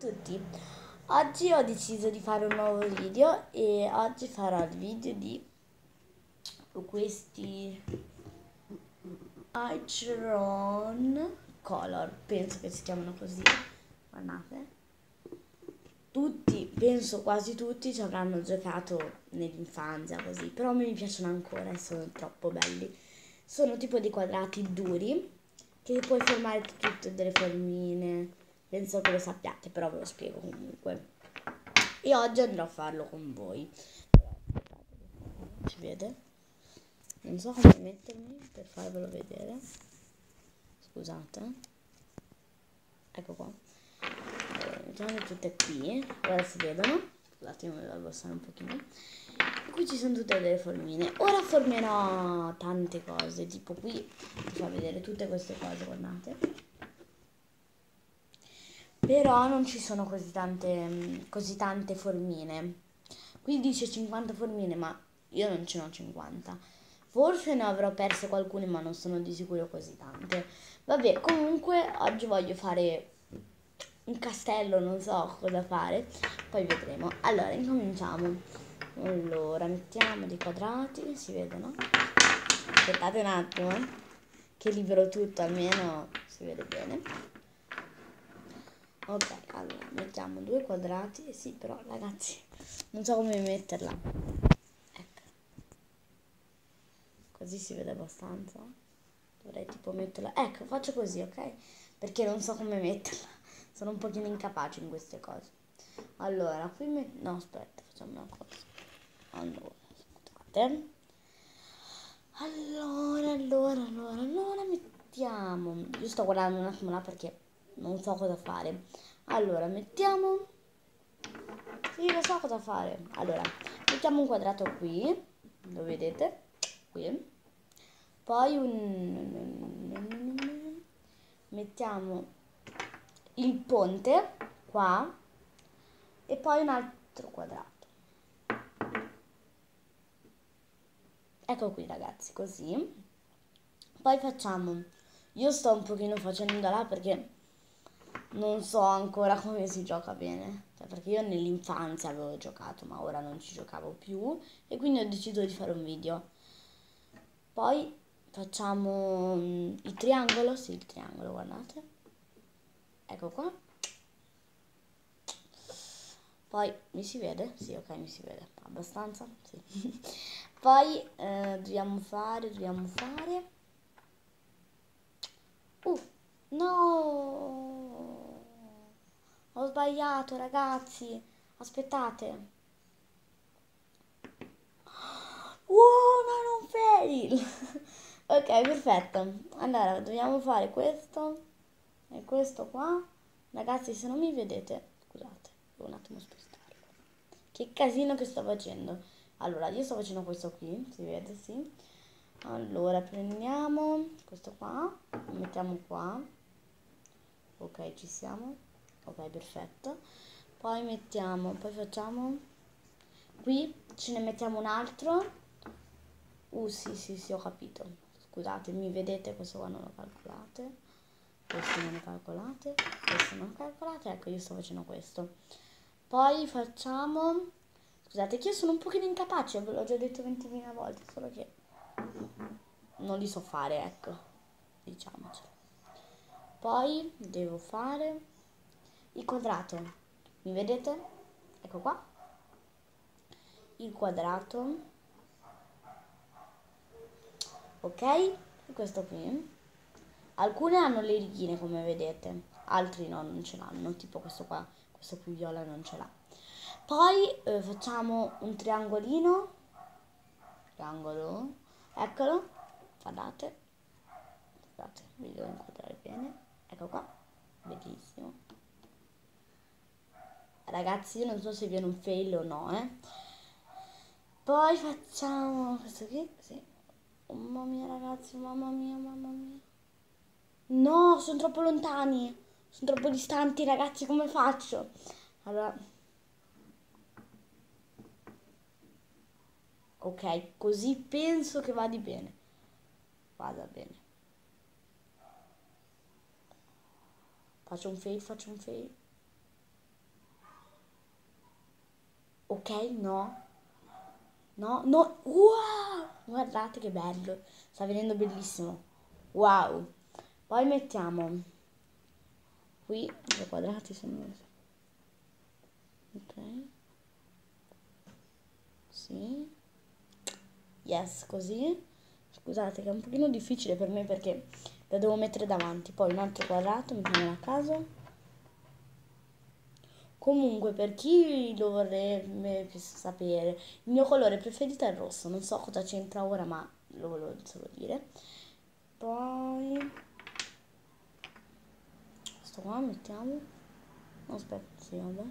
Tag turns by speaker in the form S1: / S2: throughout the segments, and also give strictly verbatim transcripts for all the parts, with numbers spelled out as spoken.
S1: tutti, oggi ho deciso di fare un nuovo video e oggi farò il video di questi Iceron Color, penso che si chiamano così, guardate. Tutti, penso quasi tutti ci avranno giocato nell'infanzia così, però a me mi piacciono ancora e sono troppo belli. Sono tipo dei quadrati duri che puoi formare tutte delle formine, penso che lo sappiate, però ve lo spiego comunque. E oggi andrò a farlo con voi. Si vede? Non so come mettermi per farvelo vedere. Scusate. Ecco qua. Allora, mettiamole tutte qui. Ora si vedono. Scusate, io mi devo abbassare un pochino. E qui ci sono tutte delle formine. Ora formerò tante cose. Tipo qui vi fa vedere tutte queste cose, guardate. Però non ci sono così tante, così tante formine. Qui dice cinquanta formine, ma io non ce n'ho cinquanta. Forse ne avrò perse qualcune, ma non sono di sicuro così tante. Vabbè, comunque oggi voglio fare un castello, non so cosa fare. Poi vedremo. Allora, incominciamo. Allora, mettiamo dei quadrati, si vedono? Aspettate un attimo, eh, che libero tutto, almeno si vede bene. Ok, allora mettiamo due quadrati. Sì, però ragazzi, non so come metterla. Ecco, così si vede abbastanza. Dovrei tipo metterla. Ecco, faccio così, ok? Perché non so come metterla. Sono un pochino incapace in queste cose. Allora, qui met... no, aspetta, facciamo una cosa. Allora, scusate. Allora, allora, allora, allora mettiamo. Io sto guardando un attimo là perché non so cosa fare. Allora, mettiamo... Sì, lo so cosa fare. Allora, mettiamo un quadrato qui, lo vedete? Qui. Poi un... mettiamo il ponte qua e poi un altro quadrato. Ecco qui ragazzi, così. Poi facciamo... Io sto un pochino facendo da là perché non so ancora come si gioca bene, cioè perché io nell'infanzia avevo giocato ma ora non ci giocavo più e quindi ho deciso di fare un video. Poi facciamo mm, il triangolo, sì il triangolo, guardate, ecco qua. Poi mi si vede? Sì, ok, mi si vede abbastanza, sì. Poi eh, dobbiamo fare, dobbiamo fare... Uh, no! Ho sbagliato, ragazzi. Aspettate. Uh, no, non fail. Ok, perfetto. Allora, dobbiamo fare questo e questo qua. Ragazzi, se non mi vedete, scusate, devo un attimo spostarlo. Che casino che sto facendo. Allora, io sto facendo questo qui, si vede, sì. Allora, prendiamo questo qua, lo mettiamo qua. Ok, ci siamo. Ok, perfetto. Poi mettiamo, poi facciamo qui, ce ne mettiamo un altro. Uh, sì, sì, sì, ho capito. Scusate, mi vedete? Questo qua non lo calcolate. Questo non lo calcolate. Questo non lo calcolate. Ecco, io sto facendo questo. Poi facciamo... Scusate che io sono un pochino incapace, ve l'ho già detto ventimila volte, solo che non li so fare, ecco. Diciamocelo. Poi devo fare il quadrato. Mi vedete? Ecco qua. Il quadrato. Ok? E questo qui. Alcune hanno le righine come vedete, altri no, non ce l'hanno, tipo questo qua, questo qui viola non ce l'ha. Poi eh, facciamo un triangolino, triangolo, eccolo, guardate, guardate, vi devo inquadrare bene, ecco qua, bellissimo. Ragazzi, io non so se viene un fail o no, eh. Poi facciamo questo qui, sì. Oh, mamma mia ragazzi, mamma mia, mamma mia. No, sono troppo lontani, sono troppo distanti, ragazzi, come faccio? Allora, ok, così penso che vada bene. Vada bene. Faccio un fail, faccio un fail. Ok, no. No, no. Wow! Guardate che bello. Sta venendo bellissimo. Wow. Poi mettiamo qui due quadrati se non so. Ok. Sì. Yes, così. Scusate che è un pochino difficile per me perché la devo mettere davanti. Poi un altro quadrato, mettiamo a caso. Comunque, per chi lo vorrebbe sapere, il mio colore preferito è il rosso. Non so cosa c'entra ora, ma lo volevo solo dire. Poi, questo qua mettiamo. No, aspetta, sì, vabbè.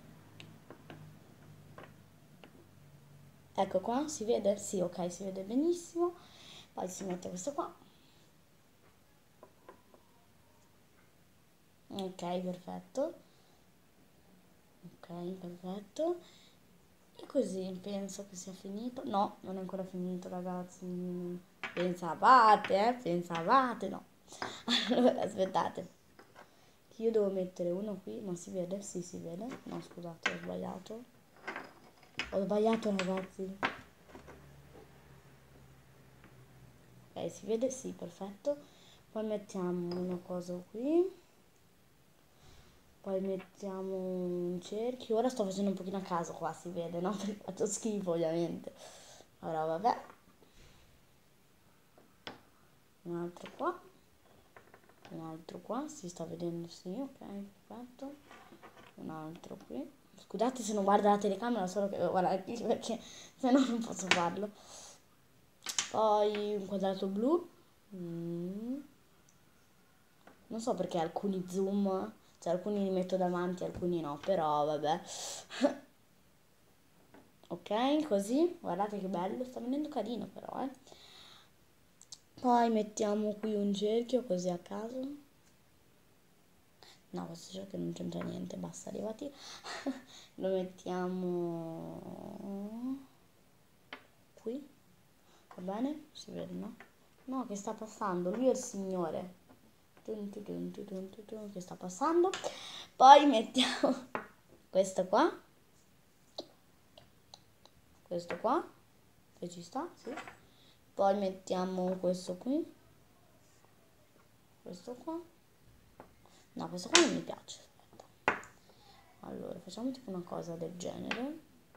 S1: Ecco qua, si vede? Sì, ok, si vede benissimo. Poi si mette questo qua. Ok, perfetto. Ok, perfetto. E così penso che sia finito. No, non è ancora finito, ragazzi. Pensavate, eh? Pensavate, no. Allora, aspettate. Io devo mettere uno qui, ma si vede? Sì, si vede. No, scusate, ho sbagliato. Ho sbagliato, ragazzi. Ok, si vede? Sì, perfetto. Poi mettiamo una cosa qui. Poi mettiamo un cerchio. Ora sto facendo un pochino a caso qua, si vede, no? Perché faccio schifo, ovviamente. Allora, vabbè. Un altro qua. Un altro qua, si sta vedendo, sì, ok, perfetto. Un altro qui. Scusate se non guardo la telecamera, solo che devo guardare qui perché se no non posso farlo. Poi un quadrato blu. Mm. Non so perché alcuni zoom, cioè alcuni li metto davanti, alcuni no, però vabbè. Ok, così, guardate che bello, sta venendo carino però, eh. Poi mettiamo qui un cerchio così a caso. No, questo cerchio non c'entra niente, basta, arrivati. Lo mettiamo qui, va bene? Si vede, no? No, che sta passando? Lui è il signore. Tun, tun, tun, tun, tun, tun, tun, che sta passando. Poi mettiamo questo qua. Questo qua. Che ci sta, sì. Poi mettiamo questo qui. Questo qua. No, questo qua non mi piace. Aspetta. Allora, facciamo tipo una cosa del genere.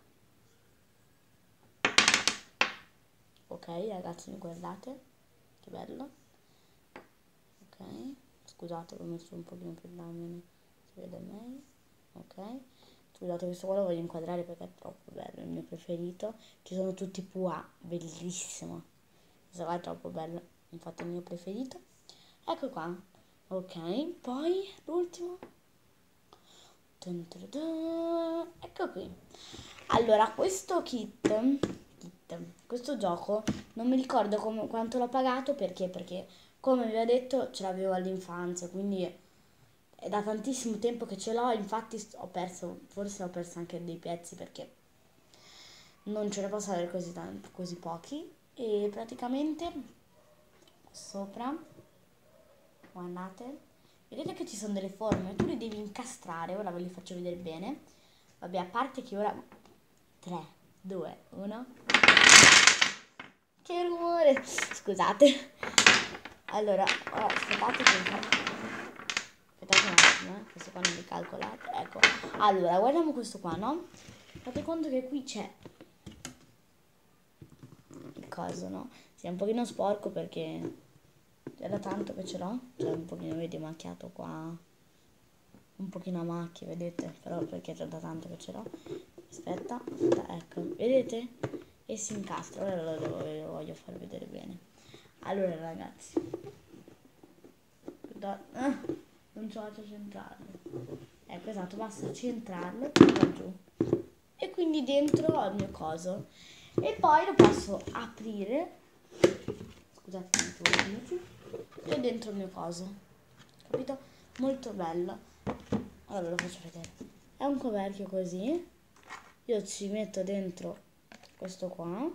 S1: Ok, ragazzi, mi guardate? Che bello. Ok, scusate, l'ho messo un pochino più là, almeno si vede meglio. Ok, scusate, questo qua lo voglio inquadrare perché è troppo bello, è il mio preferito. Ci sono tutti Pua, bellissimo. Questo qua è troppo bello, infatti è il mio preferito. Ecco qua. Ok, poi l'ultimo. Dun dun dun. Ecco qui. Allora, questo kit, kit, questo gioco, non mi ricordo come, quanto l'ho pagato perché, perché come vi ho detto ce l'avevo all'infanzia, quindi è da tantissimo tempo che ce l'ho, infatti ho perso, forse ho perso anche dei pezzi perché non ce ne posso avere così, tanti, così pochi. E praticamente sopra, guardate, vedete che ci sono delle forme, tu le devi incastrare, ora ve le faccio vedere bene. Vabbè, a parte che ora tre, due, uno. Che rumore! Scusate. Allora, oh, aspettate che... Aspettate un attimo, eh. Questo qua non mi calcolate. Ecco. Allora, guardiamo questo qua, no? Fate conto che qui c'è il coso, no? Sì, è un pochino sporco perché è da tanto che ce l'ho. Cioè, un pochino, vedi, macchiato qua. Un pochino a macchie, vedete? Però perché è da tanto che ce l'ho. Aspetta, aspetta, ecco. Vedete? E si incastra. Ora lo, devo, lo voglio far vedere bene. Allora, ragazzi. Da, ah, non ce la faccio centrarlo. Ecco, esatto, basta centrarlo da giù. E quindi dentro ho il mio coso. E poi lo posso aprire. Scusate, un minuto. E dentro il mio coso. Capito? Molto bello. Allora lo faccio vedere. È un coperchio così. Io ci metto dentro questo qua.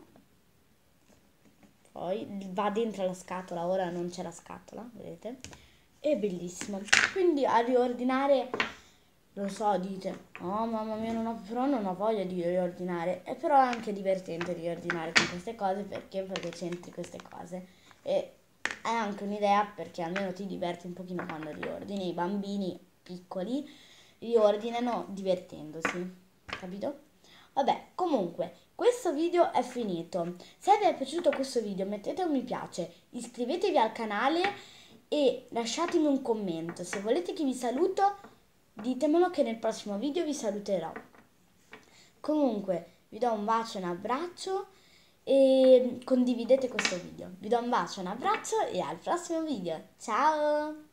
S1: Poi va dentro la scatola. Ora non c'è la scatola, vedete? È bellissimo. Quindi a riordinare Lo so, dite, oh mamma mia, non ho, però non ho voglia di riordinare. E però è anche divertente riordinare con queste cose, perché? Perché c'entri queste cose. E è anche un'idea perché almeno ti diverti un pochino quando riordini. I bambini piccoli riordinano divertendosi, capito? Vabbè, comunque, questo video è finito. Se vi è piaciuto questo video mettete un mi piace, iscrivetevi al canale e lasciatemi un commento. Se volete che vi saluto, ditemelo che nel prossimo video vi saluterò. Comunque, vi do un bacio e un abbraccio e condividete questo video. Vi do un bacio e un abbraccio e al prossimo video. Ciao!